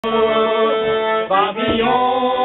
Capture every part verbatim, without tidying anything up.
Pavillon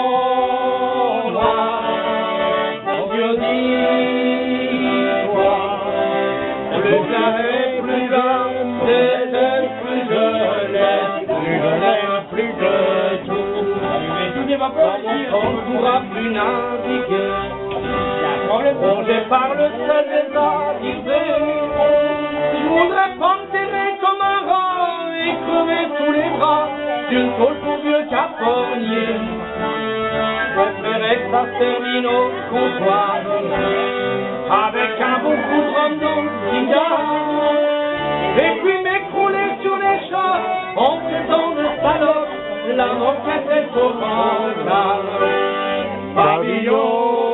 noir, mon Dieu dis-toi, plus j'arrête, plus j'aime, plus je l'aime, plus je l'aime, plus je tout. Mais tout n'est pas possible, on ne pourra plus naviguer. Oh, j'ai par le seul des avisés, je voudrais m'enterrer comme un rat et crever sous les bras d'une tôle pour vieux caponnier. Je préférais que ça se termine au comptoir avec un bon coup de rhum dans le cigare et puis m'écrouler sur les chats en traitant de salope la moquette est au rencard. Pavillon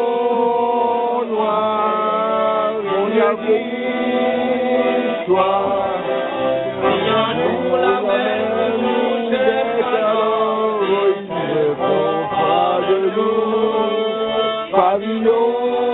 noir, mon histoire, si un jour la mer nous jette alors, il répondra de nous. Pavillon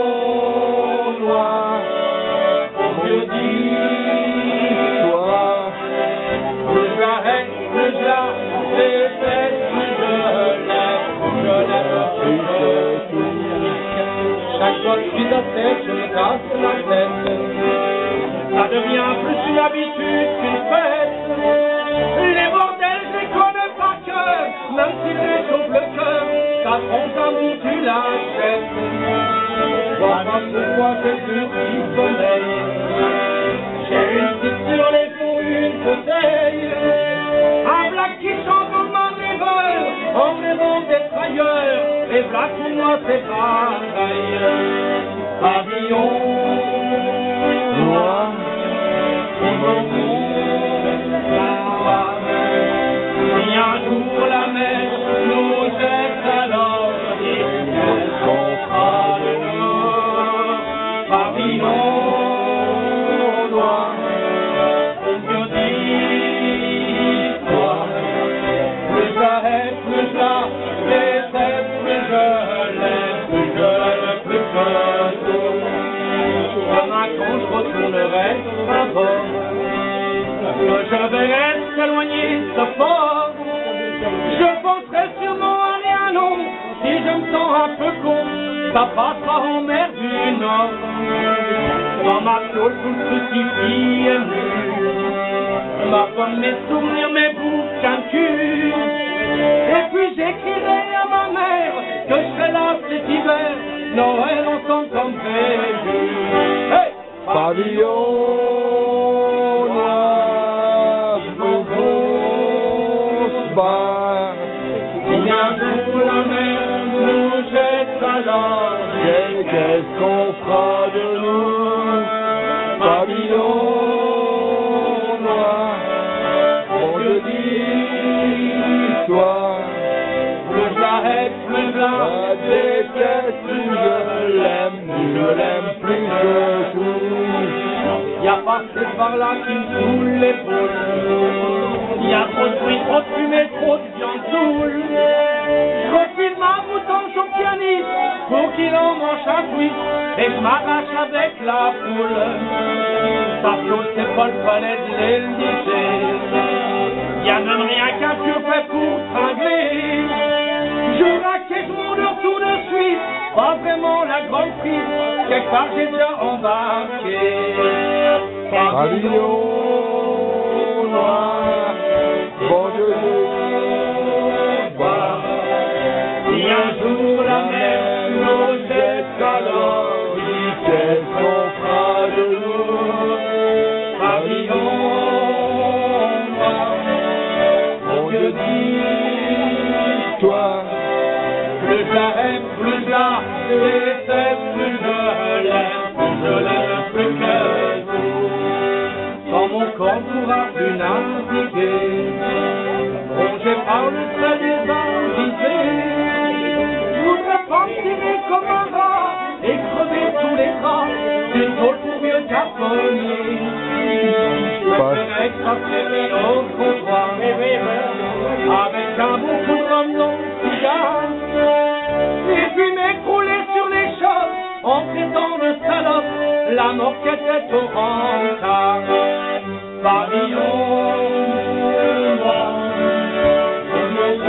noir, mon Dieu dis-toi, plus j'arrête, plus je la déteste, plus je l'aime, plus je l'aime, plus je tout. Chaque fois que je suis à tête, je me casse la tête. Ça devient plus une habitude qu'une fête. Les bordels, je les connais par cœur, même s'ils réchauffent le cœur, ta tronche d'amour, tu l'achètes. Vois pas pourquoi j'ai plus petit sommeil. J'ai une petite sur les fonds, une bouteille. Un black qui chante dans ma river, en rêvant d'être ailleurs. Et black pour moi c'est pareil. Pavillon noir, mon si un jour la mer nous jette alors, qu'est-ce qu'on fera de nous? Pavillon noir, mon Dieu dis-toi, plus j'arrête, plus je la déteste, plus je l'aime, plus je l'aime, plus je tout. Demain quand je retournerai à bord, je vais être éloigné de ce port. Je penserai sûrement à rien, non. Si je me sens un peu con, ça passera en mer du Nord. Dans ma tôle, tout le crucifix est nu. Ma pomme, mes souvenirs, mes bouquins de cul. Et puis j'écrirai à ma mère que je serai là cet hiver, Noël ensemble comme prévu. Hey! Pavillon noir, mon beau bar. Si un jour la mer nous jette alors, qu'est-ce qu'on fera de nous? Pavillon noir, mon Dieu dis-toi, plus je l'arrête, plus je la déteste, plus je l'aime, plus je l'aime, plus je tout. Y'a passé par là qui me foule l'épaule. Y'a trop de bruit, trop de fumée, trop de viande saoule. Je refile ma boutanche au pianiste pour qu'il en mange un twist et je m'arrache avec la foule. Ça flotte, c'est pas le palais de l'Élysée. Y'a même rien qu'un pur fait pour tringler. Je raque et je m'endors tout de suite. Pas vraiment la grande prise, quelque part j'ai déjà embarqué. Pavillon noir, bon Dieu dis-toi, si un jour la mer nous jette alors, qu'est-ce qu'on fera de nous? Pavillon noir, bon Dieu dis-toi, plus je l'aime, plus je la déteste, plus je l'aime, plus je l'aime, plus que tout. Quand mon corps pourra plus naviguer, rongé par le trait des avisés, je voudrais partir comme un rat et crever tous les bras d'une tôle pour vieux caponnier. Je préférerais que ça se termine au comptoir avec un bon coup de rhum dans le cigare et puis m'écrouler sur les chocs en traitant de salope la moquette est au rencard. Pavillon noir,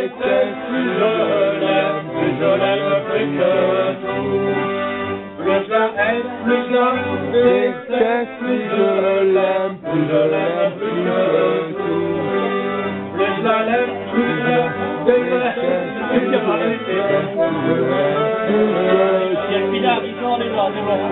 déteste, plus je l'aime, plus je l'aime, plus que tout. Plus je la hais, plus je la déteste, plus je l'aime, plus je l'aime, plus que tout. Plus je la l'aime, plus je la déteste, plus je la déteste, plus je l'aime, plus que tout.